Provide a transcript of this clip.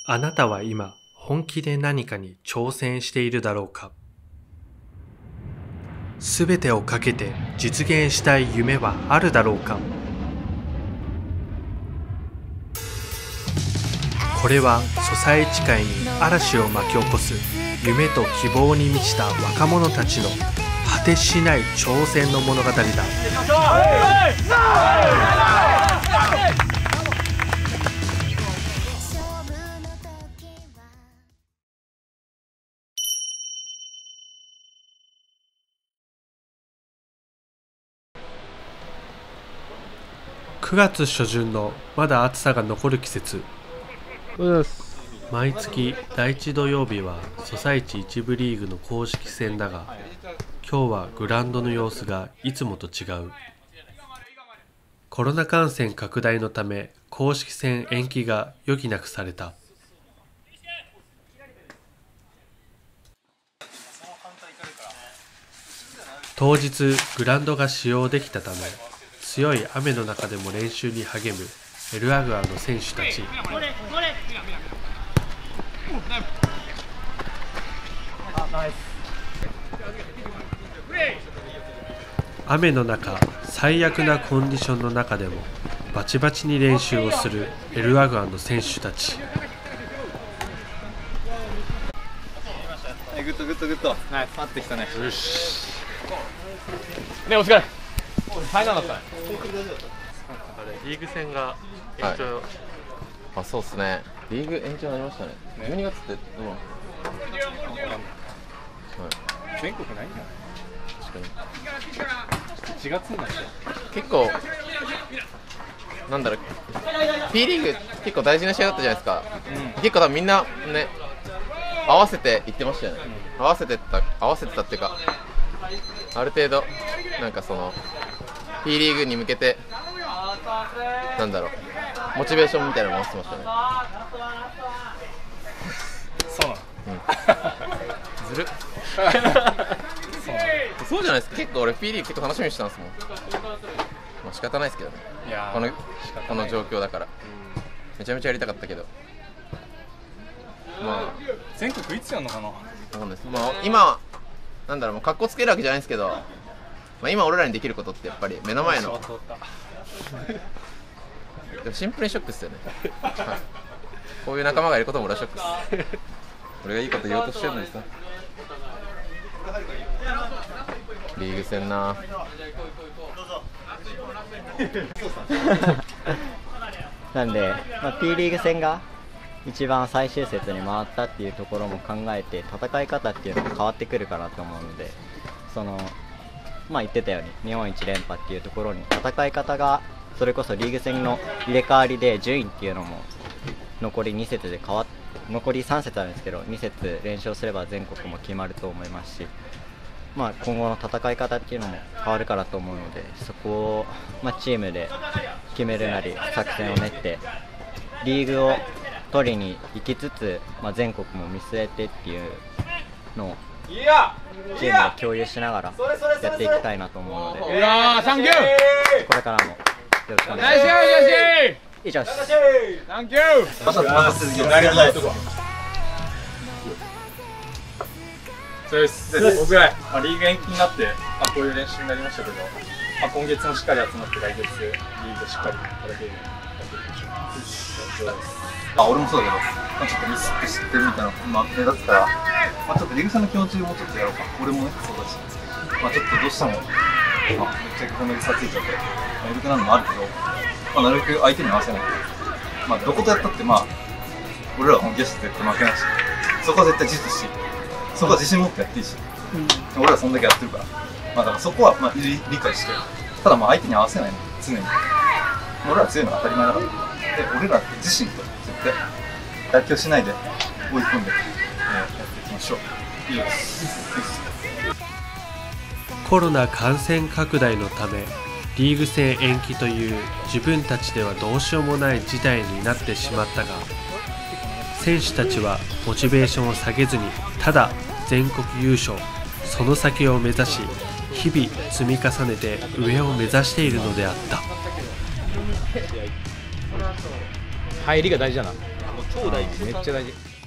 あなたは今、本気で何かに挑戦しているだろうか。すべてをかけて実現したい夢はあるだろうか。これはソサエチ界に嵐を巻き起こす夢と希望に満ちた若者たちの果てしない挑戦の物語だ。9月初旬のまだ暑さが残る季節。毎月第1土曜日はソサエチ1部リーグの公式戦だが、今日はグラウンドの様子がいつもと違う。コロナ感染拡大のため公式戦延期が余儀なくされた。当日グラウンドが使用できたため、強い雨の中でも練習に励むエルアグアの選手たち。雨の中、最悪なコンディションの中でもバチバチに練習をするエルアグアの選手たち。 グッドグッドグッド。ナイス、待ってきたね。 よし。ね、お疲れ。ファイナルだったね。 リーグ戦が延長、はい、 あ、そうっすね。リーグ延長になりましたね。12月ってどうなんですか？ 全国ないんじゃない？ 確かに。 1月になって結構なんだろう、P リーグ結構大事な試合だったじゃないですか。結構多分みんなね、合わせて言ってましたよね。合わせてたっていうか、ある程度なんかその P リーグに向けてなんだろう、モチベーションみたいなのも持ってましたね。 そうなの、 ずるそうじゃないですか。結構俺 P リーグ結構楽しみにしてたんですもん。まあ仕方ないですけどね。 いやこの状況だから、めちゃめちゃやりたかったけど、まあ全国いつやんのかな。 そうです。まあ今なんだろう、もう格好つけるわけじゃないんですけど、まあ、今俺らにできることってやっぱり目の前のでもシンプルにショックっすよね、はい、こういう仲間がいることも俺はショックっす。俺がいいこと言おうとしてるのにさ。リーグ戦ななんで、P リーグ戦が一番最終節に回ったっていうところも考えて、戦い方っていうのも変わってくるかなと思うので、言ってたように日本一連覇っていうところに戦い方が、それこそリーグ戦の入れ替わりで順位っていうのも残り2節で残り3節あるんですけど、2節連勝すれば全国も決まると思いますし、今後の戦い方っていうのも変わるかなと思うので、そこを、チームで決めるなり作戦を練ってリーグを取りに行きつつ、全国も見据えてっていうのをチームで共有しながらやっていきたいなと思うので、 いやー、サンキュー。 これからもよろしくお願いします。以上です。 サンキュー。そうです。僕ら、リーグ延期になって、こういう練習になりましたけど、今月もしっかり集まって来月リーグしっかり叩けるようにやっていきましょう。 俺もそうだけど、ちょっとミスって知ってるみたいなの目立つから、ちょっとリーグ戦の気持ちもちょっとやろうか。俺もね、そうだし、ちょっとどうしても、めっちゃこの差ついちゃって、緩くなるのもあるけど、なるべく相手に合わせないと。どことやったって、俺らは本気出して絶対負けないし、そこは絶対自負し、そこは自信持ってやっていいし、俺らはそんだけやってるから、だからそこは理解して、ただ相手に合わせないの、常に。俺ら強いのは当たり前だから、で俺らって自身と絶対妥協しないで追い込んで、やっていきましょう。いいです。 コロナ感染拡大のためリーグ戦延期という自分たちではどうしようもない事態になってしまったが、選手たちはモチベーションを下げずに、ただ全国優勝、その先を目指し日々積み重ねて上を目指しているのであった。 入りが大事だな。 超大事。 めっちゃ大事。